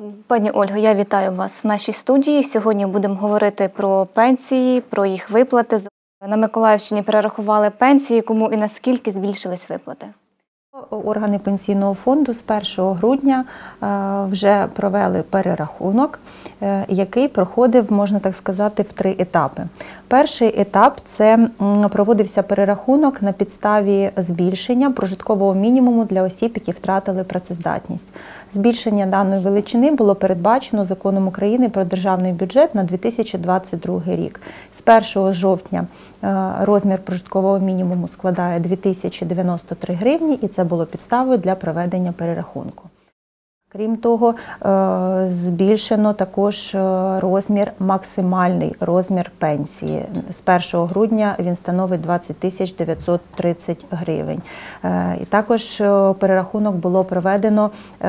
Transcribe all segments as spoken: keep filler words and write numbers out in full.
Пані Ольго, я вітаю вас в нашій студії. Сьогодні будемо говорити про пенсії, про їх виплати. На Миколаївщині перерахували пенсії, кому і наскільки збільшились виплати? Органи Пенсійного фонду з першого грудня вже провели перерахунок, який проходив, можна так сказати, в три етапи. Перший етап – це проводився перерахунок на підставі збільшення прожиткового мінімуму для осіб, які втратили працездатність. Збільшення даної величини було передбачено Законом України про державний бюджет на дві тисячі двадцять другий рік. З першого жовтня розмір прожиткового мінімуму складає дві тисячі дев'яносто три гривні, і це було підставою для проведення перерахунку. Крім того, збільшено також розмір, максимальний розмір пенсії. З першого грудня він становить двадцять тисяч дев'ятсот тридцять гривень. І також перерахунок було проведено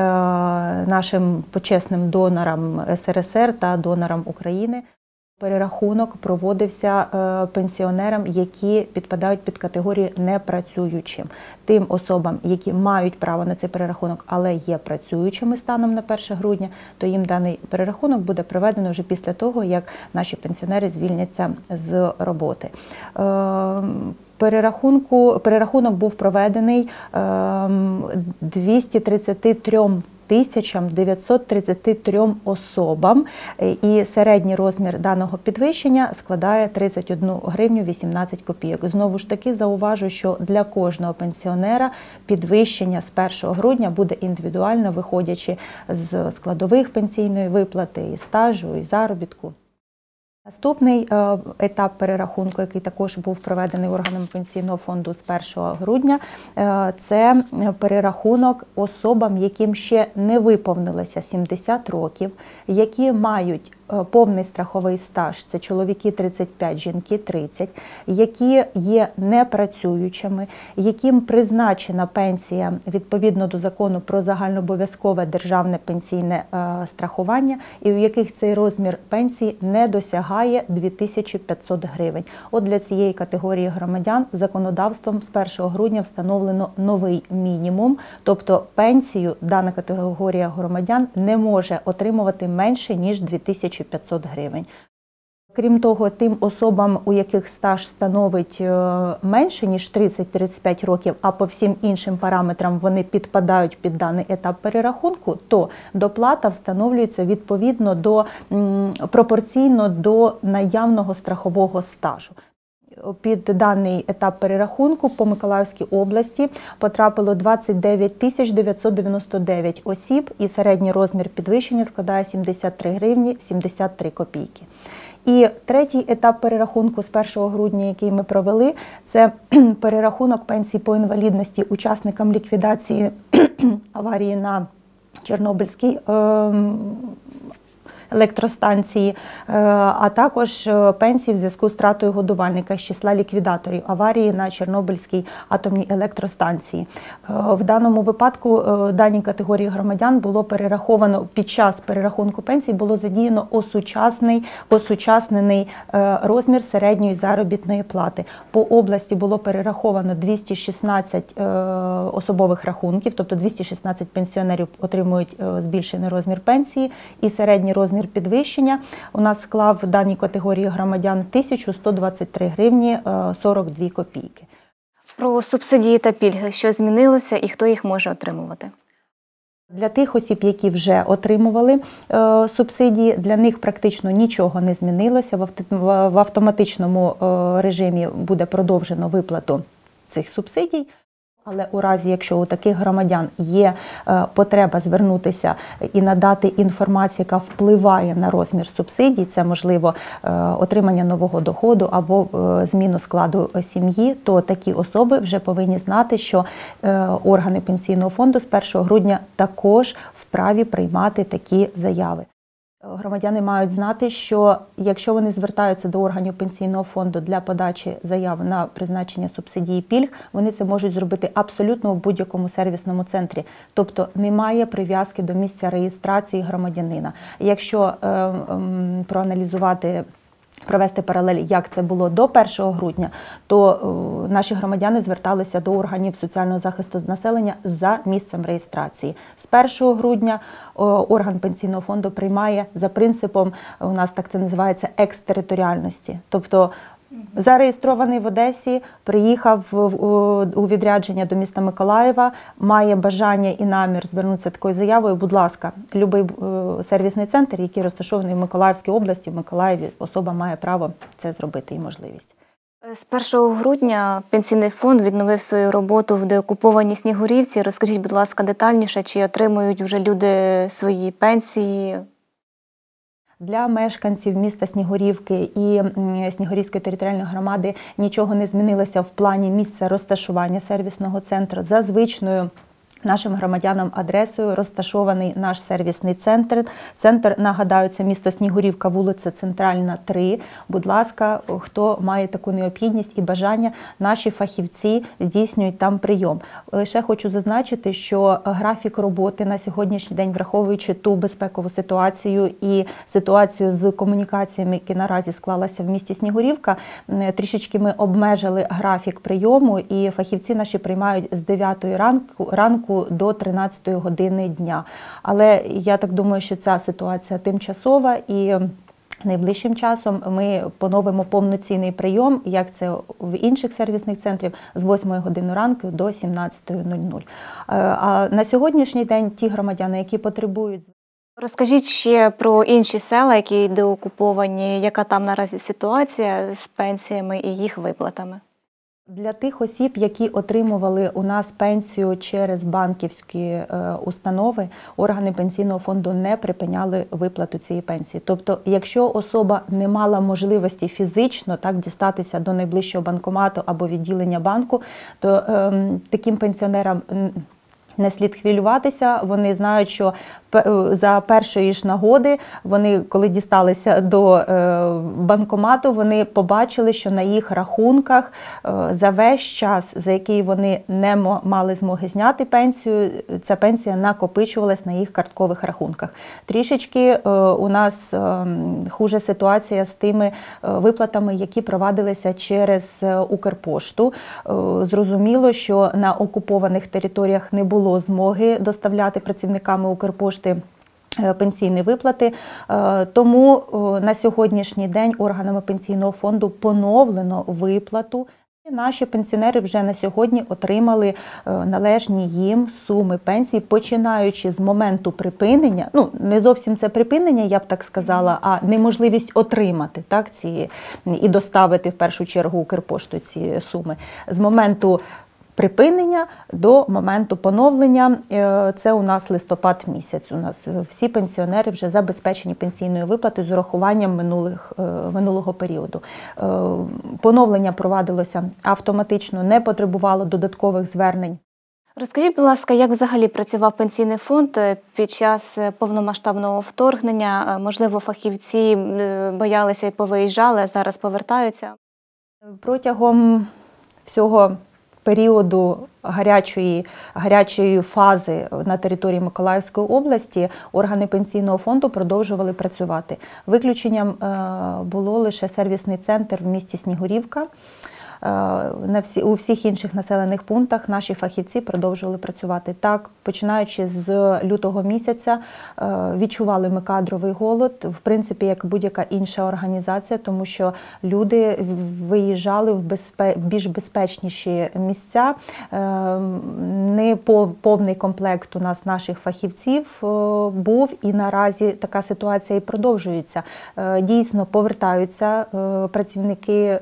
нашим почесним донорам ес ер ес ер та донорам України. Перерахунок проводився пенсіонерам, які підпадають під категорію непрацюючим. Тим особам, які мають право на цей перерахунок, але є працюючими станом на перше грудня, то їм даний перерахунок буде проведено вже після того, як наші пенсіонери звільняться з роботи. Перерахунку, перерахунок був проведений двістю тридцяти трьом тисячам дев'ятсот тридцяти трьом особам, і середній розмір даного підвищення складає тридцять одну гривню вісімнадцять копійок. Знову ж таки, зауважу, що для кожного пенсіонера підвищення з першого грудня буде індивідуально, виходячи з складових пенсійної виплати, і стажу, і заробітку. Наступний етап перерахунку, який також був проведений органами Пенсійного фонду з першого грудня, це перерахунок особам, яким ще не виповнилося сімдесят років, які мають повний страховий стаж, це чоловіки тридцять п'ять, жінки тридцять, які є непрацюючими, яким призначена пенсія відповідно до закону про загальнообов'язкове державне пенсійне страхування, і у яких цей розмір пенсії не досягає дві тисячі п'ятсот гривень. От для цієї категорії громадян законодавством з першого грудня встановлено новий мінімум, тобто пенсію дана категорія громадян не може отримувати менше, ніж дві тисячі п'ятсот гривень. Крім того, тим особам, у яких стаж становить менше, ніж тридцять - тридцять п'ять років, а по всім іншим параметрам вони підпадають під даний етап перерахунку, то доплата встановлюється відповідно до, пропорційно до наявного страхового стажу. Під даний етап перерахунку по Миколаївській області потрапило двадцять дев'ять тисяч дев'ятсот дев'яносто дев'ять осіб, і середній розмір підвищення складає сімдесят три гривні сімдесят три копійки. І третій етап перерахунку з першого грудня, який ми провели, це перерахунок пенсій по інвалідності учасникам ліквідації аварії на Чорнобильській електростанції, а також пенсії в зв'язку з втратою годувальника з числа ліквідаторів аварії на Чорнобильській атомній електростанції. В даному випадку даній категорії громадян було перераховано, під час перерахунку пенсій було задіяно осучасний, осучаснений розмір середньої заробітної плати. По області було перераховано двісті шістнадцять особових рахунків, тобто двісті шістнадцять пенсіонерів отримують збільшений розмір пенсії, і середній розмір підвищення у нас склав в даній категорії громадян тисячу сто двадцять три гривні сорок дві копійки. Про субсидії та пільги, що змінилося і хто їх може отримувати? Для тих осіб, які вже отримували е, субсидії, для них практично нічого не змінилося. В, в автоматичному е, режимі буде продовжено виплату цих субсидій. Але у разі, якщо у таких громадян є потреба звернутися і надати інформацію, яка впливає на розмір субсидій, це, можливо, отримання нового доходу або зміну складу сім'ї, то такі особи вже повинні знати, що органи Пенсійного фонду з першого грудня також вправі приймати такі заяви. Громадяни мають знати, що якщо вони звертаються до органів Пенсійного фонду для подачі заяв на призначення субсидій і пільг, вони це можуть зробити абсолютно у будь-якому сервісному центрі. Тобто немає прив'язки до місця реєстрації громадянина. Якщо е, е, проаналізувати провести паралель, як це було до першого грудня, то е, наші громадяни зверталися до органів соціального захисту населення за місцем реєстрації. З першого грудня е, орган пенсійного фонду приймає за принципом, у нас так це називається, екстериторіальності. Тобто зареєстрований в Одесі, приїхав у відрядження до міста Миколаєва, має бажання і намір звернутися такою заявою, будь ласка, любий сервісний центр, який розташований в Миколаївській області, в Миколаєві, особа має право це зробити і можливість. З першого грудня пенсійний фонд відновив свою роботу в деокупованій Снігурівці. Розкажіть, будь ласка, детальніше, чи отримують вже люди свої пенсії? Для мешканців міста Снігурівки і Снігурівської територіальної громади нічого не змінилося в плані місця розташування сервісного центру. За звичною нашим громадянам адресою розташований наш сервісний центр. Центр, нагадаю, це місто Снігурівка, вулиця Центральна, три. Будь ласка, хто має таку необхідність і бажання, наші фахівці здійснюють там прийом. Лише хочу зазначити, що графік роботи на сьогоднішній день, враховуючи ту безпекову ситуацію і ситуацію з комунікаціями, які наразі склалася в місті Снігурівка, трішечки ми обмежили графік прийому, і фахівці наші приймають з дев'ятої ранку, ранку до тринадцятої години дня. Але я так думаю, що ця ситуація тимчасова, і найближчим часом ми поновимо повноцінний прийом, як це в інших сервісних центрів, з восьмої години ранку до сімнадцятої нуль нуль. А на сьогоднішній день ті громадяни, які потребують... Розкажіть ще про інші села, які деокуповані, яка там наразі ситуація з пенсіями і їх виплатами? Для тих осіб, які отримували у нас пенсію через банківські е, установи, органи пенсійного фонду не припиняли виплату цієї пенсії. Тобто, якщо особа не мала можливості фізично так дістатися до найближчого банкомату або відділення банку, то е, таким пенсіонерам не слід хвилюватися. Вони знають, що за першої ж нагоди, вони, коли дісталися до банкомату, вони побачили, що на їх рахунках за весь час, за який вони не мали змоги зняти пенсію, ця пенсія накопичувалась на їх карткових рахунках. Трішечки у нас хуже ситуація з тими виплатами, які провадилися через Укрпошту. Зрозуміло, що на окупованих територіях не було змоги доставляти працівниками Укрпошти пенсійні виплати, тому на сьогоднішній день органами пенсійного фонду поновлено виплату. Наші пенсіонери вже на сьогодні отримали належні їм суми пенсії, починаючи з моменту припинення, ну не зовсім це припинення, я б так сказала, а неможливість отримати так, ці, і доставити в першу чергу Укрпошту ці суми. З моменту припинення до моменту поновлення, це у нас листопад місяць. У нас всі пенсіонери вже забезпечені пенсійною виплатою з урахуванням минулих, минулого періоду. Поновлення провадилося автоматично, не потребувало додаткових звернень. Розкажіть, будь ласка, як взагалі працював пенсійний фонд під час повномасштабного вторгнення? Можливо, фахівці боялися і повиїжджали, а зараз повертаються? Протягом всього періоду гарячої, гарячої фази на території Миколаївської області органи пенсійного фонду продовжували працювати. Виключенням було лише сервісний центр в місті Снігурівка. На всі, у всіх інших населених пунктах наші фахівці продовжували працювати. Так, починаючи з лютого місяця, відчували ми кадровий голод, в принципі, як будь-яка інша організація, тому що люди виїжджали в безпе... більш безпечніші місця. Не повний комплект у нас наших фахівців був, і наразі така ситуація і продовжується. Дійсно, повертаються працівники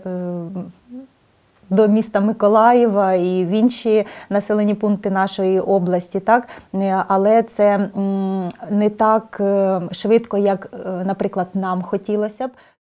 до міста Миколаєва і в інші населені пункти нашої області, так? Але це не так швидко, як, наприклад, нам хотілося б.